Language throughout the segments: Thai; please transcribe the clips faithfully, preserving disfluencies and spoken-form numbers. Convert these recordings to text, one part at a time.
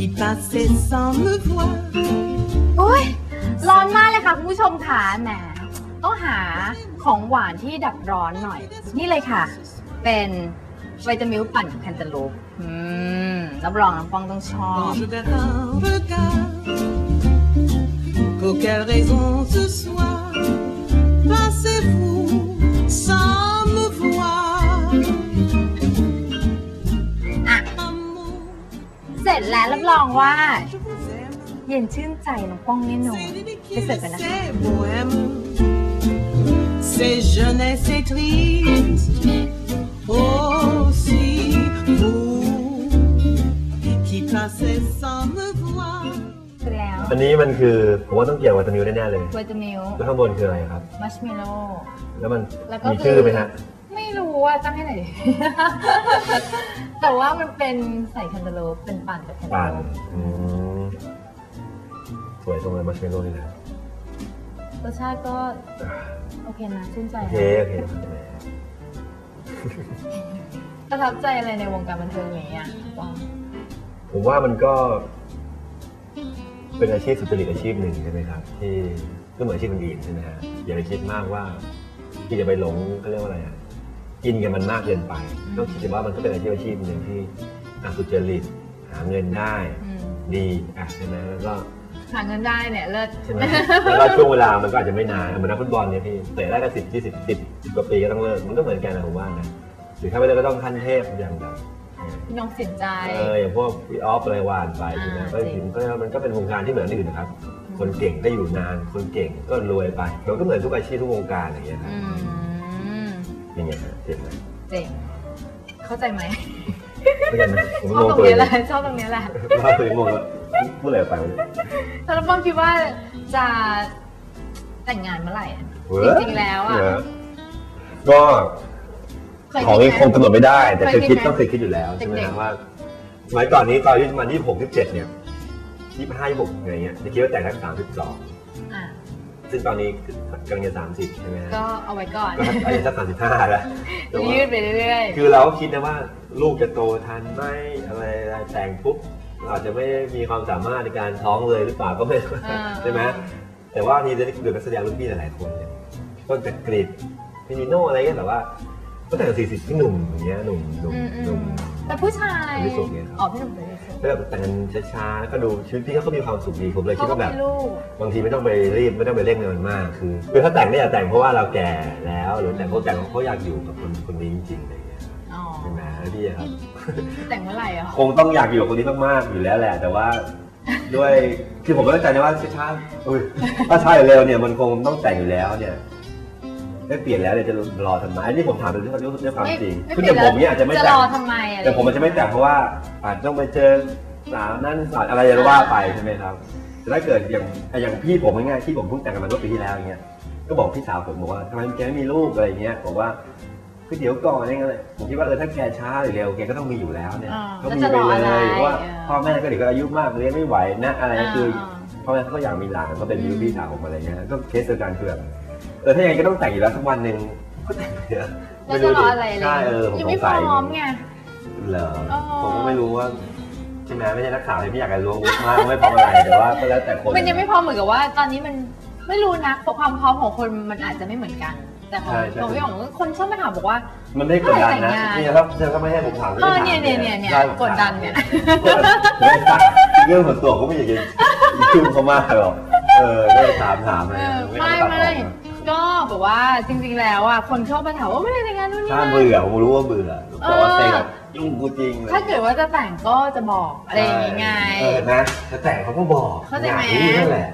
passait sans me voir โอ้ยร้อนมากเลยค่ะคุณผู้ชมค่ะแหมต้องหาของหวานที่ดับร้อนหน่อยนี่เลยค่ะเป็นไวตามิลปั่นแคนตาลูปอืมรับรองน้องป้องต้องชอบ Quelle raison ce soir passez-vous sans me voir อ่ะเสร็จแล้วรับรองว่าเย็นชื่นใจน้องป้องแน่นอนไปเสิร์ฟกันนะคะ C'est jeunesse et triste aussi vous qui passez sans me voir อันนี้มันคือผมว่าต้องเกี่ยวกับวิตามิลแน่ๆเลยวิตามิลแล้วข้างบนคืออะไรครับมัชเมลโล่แล้วมันมีชื่อไหมฮะไม่รู้ว่าตั้งให้ไหน แต่ว่ามันเป็นใส่แคนตาลูปเป็นปั่นกับแคนตาลูปสวยตรงเลยมัชเมลโล่นี่นะรสชาติก็โอเคนะชื่นใจโอเคโอเคประทับใจอะไรในวงการบันเทิงนี้อ่ะผมว่ามันก็เป็นอาชีพสุจริตอาชีพหนึ่งใช่ไหมครับที่ก็เหมือนอาชีพอื่นใช่ไหมฮะอย่าไปคิดมากว่าที่จะไปหลงเขาเรียกว่าอะไรอ่ะกินกันมันมากเกินไปต้องคิดว่ามันก็เป็นอาชีพอาชีพหนึ่งที่สุจริตหาเงินได้ดีอ่ะใช่ไหมแล้วก็หาเงินได้เนี่ยเลิศใช่ไหมแล้วก็ช่วงเวลามันก็อาจจะไม่นานเหมือนนักฟุตบอลเนี่ยพี่เตะได้ก็สิบยี่สิบสิบสิบกว่าปีก็ต้องเลิกมันก็เหมือนกันนะผมว่านะหรือถ้าไม่เลิกก็ต้องขั้นเทพอย่างแบบพี่น้องสินใจเอออย่างพวกพี่ออฟอะไรวานไปใช่ไหมก็ถึงก็มันก็เป็นวงการที่เหมือนอื่นนะครับคนเก่งก็อยู่นานคนเก่งก็รวยไปมันก็เหมือนทุกอาชีพทุกวงการอย่างเงี้ยครับยังไงฮะเจ๋งไหมเจ๋งเข้าใจไหมไม่ใช่ไหมผมชอบตรงนี้แหละชอบตรงนี้แหละว่าตัวเองงงแล้วพูดอะไรไปถ้าเราป้องคิดว่าจะแต่งงานเมื่อไหร่จริงๆแล้วอ่ะก็ของนี้คงกำหนดไม่ได้แต่เคยคิดต้องเคยคิดอยู่แล้วใช่ไหมครับว่าสมัยก่อนนี้ตอนที่มายี่สิบหกยี่สิบเจ็ดเนี่ยยี่สิบห้ายี่สิบหกอะไรเงี้ยจะคิดว่าแต่งได้สามสิบสองซึ่งตอนนี้กำลังจะสามสิบใช่ไหมก็เอาไว้ก่อนก็อายุสักสามสิบห้าแล้วยืดไปเรื่อยๆคือเราก็คิดนะว่าลูกจะโตทันไหมอะไรแต่งปุ๊บอาจจะไม่มีความสามารถในการท้องเลยหรือเปล่าก็ไม่ใช่ไหมแต่ว่านี่ได้ดูนักแสดงรุ่นพี่หลายๆคนเนี่ยต้นจากกรีฑพี่นิโน่อะไรเงี้ยแต่ว่าก็แต่งสี่สิบพี่หนุ่มอย่างเงี้ยหนุ่มหนุ่มหนุ่มแต่ผู้ชายพี่สุกเนี่ยอ๋อพี่หนุ่มเลยก็แบบแต่งช้าๆก็ดูชีวิตพี่เขามีความสุขดีผมเลยคิดว่าแบบบางทีไม่ต้องไปรีบไม่ต้องไปเร่งเงินมากคือคือถ้าแต่งไม่อยากแต่งเพราะว่าเราแก่แล้วหรือแต่งเขาแต่งเขาอยากอยู่กับคนคนนี้จริงๆอะไรเงี้ยใช่ไหมพี่ครับแต่งเมื่อไหร่อ่ะคงต้องอยากอยู่กับคนนี้มากๆอยู่แล้วแหละแต่ว่าด้วยคือผมไม่เข้าใจนะว่าช้าๆอุ้ยถ้าช้าหรือเร็วเนี่ยมันคงต้องแต่งอยู่แล้วเนี่ยไม่เปลี่ยนแล้วเลยจะรอทำไมอันนี้ผมถามดูด้วยด้วยความจริงคือแต่ผมเนี่ยอาจจะไม่แต่งแต่ผมอาจจะไม่แต่งเพราะว่าอาจต้องไปเจอสาวนั่นสาวอะไรจะว่าไปใช่ไหมครับแต่ถ้าเกิดอย่างอย่างพี่ผมง่ายๆที่ผมเพิ่งแต่งกันมาเมื่อปีที่แล้วอย่างเงี้ยก็บอกพี่สาวผมบอกว่าทำไมแกไม่มีลูกอะไรเงี้ยบอกว่าคือเดี๋ยวก่อนอะไรเงี้ยผมคิดว่าเออถ้าแกช้าหรือเร็วแกก็ต้องมีอยู่แล้วเนี่ยก็มีไปเลยว่าพ่อแม่ก็เด็กก็อายุมากเลี้ยงไม่ไหวนะอะไรคือพ่อแม่เขาก็อยากมีหลานก็เป็นพี่สาวผมอะไรเงี้ยก็เคสเดียวกันคือแบบเออถ้ายังไงก็ต้องแต่งอยู่แล้วสักวันหนึ่งก็แต่งเถอะไม่รู้อะไรเลยใช่เออผมยังไม่พร้อมไงเหรอผมก็ไม่รู้ว่าใช่ไหมไม่ใช่นักข่าวที่ไม่อยากจะรู้มากไม่พร้อมอะไรแต่ว่าก็แล้วแต่คนมันยังไม่พร้อมเหมือนกับว่าตอนนี้มันไม่รู้นะความพร้อมของคนมันอาจจะไม่เหมือนกันแต่ของของพี่อ๋องคนชอบมาถามบอกว่ามันไม่กดดันนะนี่ครับเธอก็ไม่ให้ผมถามเออเนี่ยเนี่ยเนี่ยเนี่ยกดดันเนี่ยเรื่องส่วนตัวก็ไม่อยากจะยุ่งเขามากหรอกเออก็ถามถามเลยไม่ไม่ก็แบบว่าจริงๆแล้วอ่ะคนชอบมาถามว่าไม่ได้แต่งงานนู่นนี่ถ้าเบื่อผมรู้ว่าเบื่อแต่ว่าเซ็งแบบยุ่งกูจริงเลยถ้าเกิดว่าจะแต่งก็จะบอกอะไรอย่างเงี้ยเออนะจะแต่งเขาก็บอกเข้าใจไหมนั่นแหละ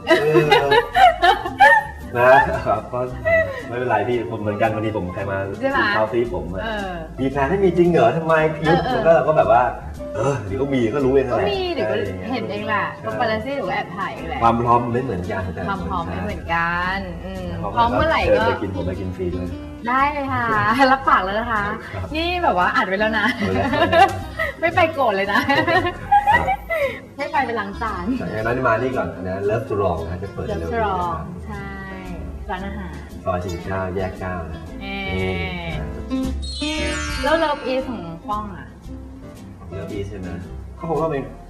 นะครับก็ไม่เป็นไรพี่ผมเหมือนกันวันนี้ผมใครมาเขาซีผมมีแฟนให้มีจริงเหรอทำไมพีทมันก็เราก็แบบว่าเออเดี๋ยวก็มีก็รู้เองแหละก็มีเดี๋ยวก็เห็นเองแหละก็ปาราซี่หรือแอบถ่ายแหละความพร้อมไม่เหมือนกันความพร้อมไม่เหมือนกันพร้อมเมื่อไหร่ก็ไปกินผมไปกินฟรีด้วยได้เลยค่ะรับปากแล้วนะคะนี่แบบว่าอัดไว้แล้วนะไม่ไปโกรธเลยนะไม่ไปไปล้างจานอย่างนั้นมานี่ก่อนนะเลิฟสตรองนะจะเปิดเร็วๆใช่ร้านอาหารซอยสี่สิบเก้าแยกเก้านะแล้วเลิฟอีของป้องอ่ะเลิฟอีใช่ไหมเขาบอกว่าเป็น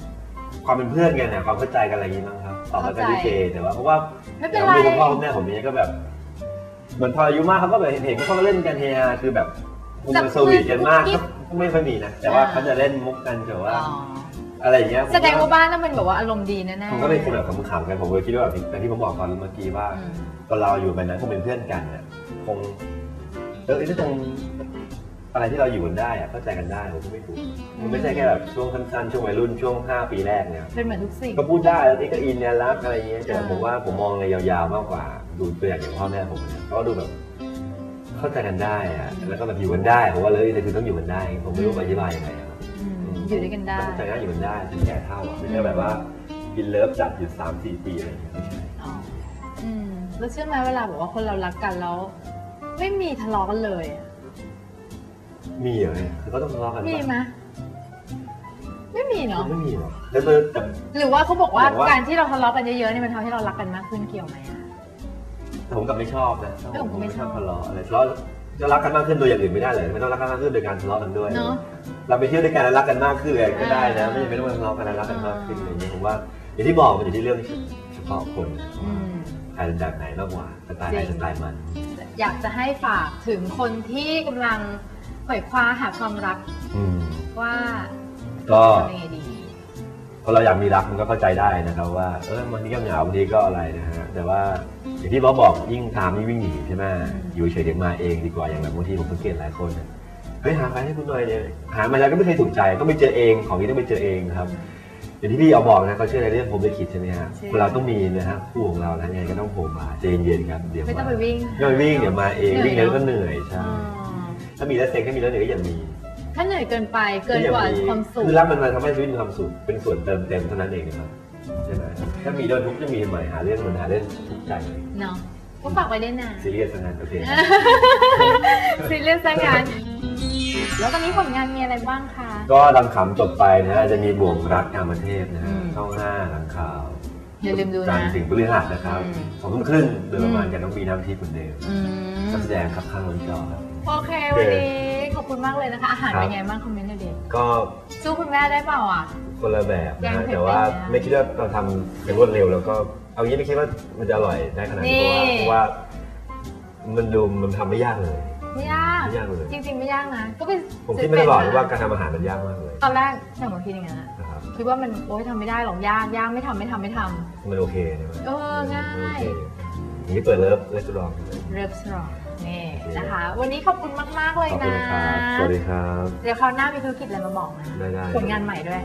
ความเป็นเพื่อนกันเนี่ยความเข้าใจกันอะไรอย่างนี้มั้งครับตอบแล้วก็ดีเจแต่ว่าเพราะว่าไม่เป็นไรดูคุณพ่อคุณแม่ผมนี้ก็แบบเหมือนพออายุมากเขาก็แบบเห็นเขาก็เล่นกันเฮฮาคือแบบคุณมันสวีทกันมากก็ไม่ค่อยมีนะแต่ว่าเขาจะเล่นมุกกันแบบว่าอะไรอย่างเงี้ยแสดงว่าบ้านนั่นเป็นแบบว่าอารมณ์ดีแน่ๆผมก็เป็นคนแบบขำๆกันผมเลยคิดว่าแบบอย่างที่ผมบอกตอนเมื่อกี้ว่าตอนเราอยู่ไปนั้นคงเป็นเพื่อนกันเนี่ยคงเออที่ตรงอะไรที่เราอยู่กันได้อะเข้าใจกันได้ผมก็ไม่ถูกมันไม่ใช่แค่แบบช่วงสั้นๆช่วงวัยรุ่นช่วงห้าปีแรกเนี่ยเป็นเหมือนทุกสิ่งก็พูดได้แล้วนี่ก็อินเนี่ยรักอะไรเงี้ยแต่ผมว่าผมมองในยาวๆมากกว่าดูตัวอย่างอย่างพ่อแม่ผมเนี่ยเขาดูแบบเข้าใจกันได้อะแล้วก็แบบอยู่กันได้ผมว่าเลยแต่คือต้องอยู่กันได้ผมไม่รู้อธิบายยังไงครับอยู่ด้วยกันได้เข้าใจกันอยู่กันได้ถึงแก่เท่าไม่ใช่แบบว่ากินเลิฟจัดอยู่สามสี่ปีอะไรอย่างเงี้ยไม่ใช่อืมแล้วเชื่อไหมเวลาบอกว่าคนเรารักกันแล้วไม่มีทะเลาะกันเลยมีเหรอเนี่ยคือเขาต้องทะเลาะกันมีไหมไม่มีเนาะไม่มีหรอกแต่หรือว่าเขาบอกว่าการที่เราทะเลาะกันเยอะๆนี่มันทำให้เรารักกันมากขึ้นเกี่ยวไหมอะผมกับไม่ชอบนะผมไม่ชอบทะเลาะอะไรทะเลาะจะรักกันมากขึ้นโดยอย่างอื่นไม่ได้เลยไม่ต้องรักกันมากขึ้นโดยการทะเลาะกันด้วยเราไปเที่ยวด้วยกันแล้วรักกันมากขึ้นเลยก็ได้นะไม่จำเป็นต้องทะเลาะกันแล้วรักกันมากขึ้นอะไรอย่างนี้ผมว่าอย่างที่บอกมันอยู่ที่เรื่องเฉพาะคนใครเป็นแบบไหนมากกว่าสไตล์ใครสไตล์มันอยากจะให้ฝากถึงคนที่กำลังไขว่คว้าหาความรักว่าก็ทำยังไงดีพอเราอยากมีรักมันก็เข้าใจได้นะครับว่าเออบางทีก็เหงาบางทีก็อะไรนะฮะแต่ว่าอย่างที่บอสบอกยิ่งตามยิ่งวิ่งหนีใช่ไหมอยู่เฉยเดี๋ยวมาเองดีกว่าอย่างแบบบางทีผมสังเกตหลายคนเฮ้ยหาใครให้คุณหน่อยเนี่ยหามาแล้วก็ไม่เคยถูกใจต้องไปเจอเองของนี้ต้องไปเจอเองครับอย่างที่พี่เอาบอกนะเขาเชื่อในเรื่องผมลิขิตใช่ไหมฮะเราต้องมีนะฮะคู่ของเราแล้วยังไงก็ต้องโผล่มาใจเย็นๆครับเดี๋ยวไม่ต้องไปวิ่งไม่ไปวิ่งเดี๋ยวมาเองวิ่งแล้วก็เหนื่อยใช่ถ้ามีแล้วเซ็งถ้ามีแล้วเหนื่อยก็อย่ามีถ้าเหนื่อยเกินไปเกินกว่าความสุขคือรักมันมาทำให้ชีวิตมีความสุขเป็นส่วนเติมเต็มเท่านั้นเองนะครับใช่ไหมถ้ามีโดนทุกข์จะมีทำไมหาเรื่องมันหาเรื่องทุกข์ใจเนาะก็ฝากไว้ได้นะซีเรียสงานโอเคซีเรียสงานแล้วตอนนี้ผลงานมีอะไรบ้างคะก็ดังขำจบไปนะจะมีบ่วงรักกามเทพนะฮะช่องห้าหลังข่าวอย่าลืมดูนะจันทร์ถึงพฤหัสนะครับสองทุ่มครึ่งโดยประมาณกับน้องบีน้ำทิพย์คนเดิมนักแสดงครับข้างบนจอครับโอเควันนี้ขอบคุณมากเลยนะคะอาหารเป็นไงบ้างคอมเมนต์หน่อยดิก็สู้คุณแม่ได้เปล่าอ่ะคนละแบบนะแต่ว่าไม่คิดว่าเราทำเป็นรวดเร็วแล้วก็เอางี้ไม่คิดว่ามันจะอร่อยได้ขนาดนี้เพราะว่ามันดูมันทำไม่ยากเลยไม่ยากไม่ยากเลยจริงๆไม่ยากนะก็เป็นผมคิดไม่ได้บอกว่าการทำอาหารมันยากมากเลยตอนแรกอย่างผมคิดอย่างนั้นคิดว่ามันโอ๊ยทำไม่ได้หรอกยากยากไม่ทำไม่ทำไม่ทำมันโอเคใช่ไหมเออง่ายนี่เปิดเลิฟเรสตอรองเรสตอรองนี่นะคะวันนี้ขอบคุณมากๆเลยนะสวัสดีครับเดี๋ยวคราวหน้ามีธุรกิจอะไรมาบอกนะได้ผลงานใหม่ด้วย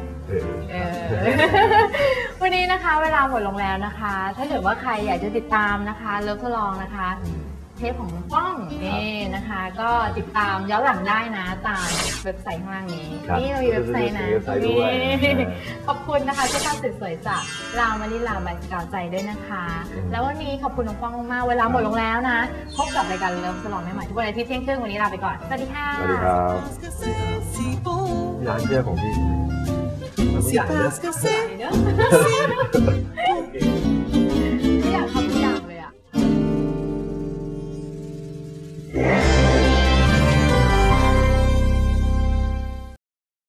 วันนี้นะคะเวลาหมดลงแล้วนะคะถ้าเกิดว่าใครอยากจะติดตามนะคะเลิฟทดลองนะคะเทปของป้องนี่นะคะก็ติดตามย้อนหลังได้นะตามเว็บไซต์ข้างล่างนี้นี่เรามีเว็บไซต์นะขอบคุณนะคะที่ท่านสวยๆจากลาวมานิลาบันกาวใจด้วยนะคะแล้ววันนี้ขอบคุณน้องป้องมากๆเวลาหมดลงแล้วนะพบกับรายการเลิฟทดลองใหม่ๆทุกวันอาทิตย์เที่ยงครึ่งวันนี้ลาไปก่อนสวัสดีค่ะสวัสดีครับร้านเชื่อของพี่ C'est parce que c'est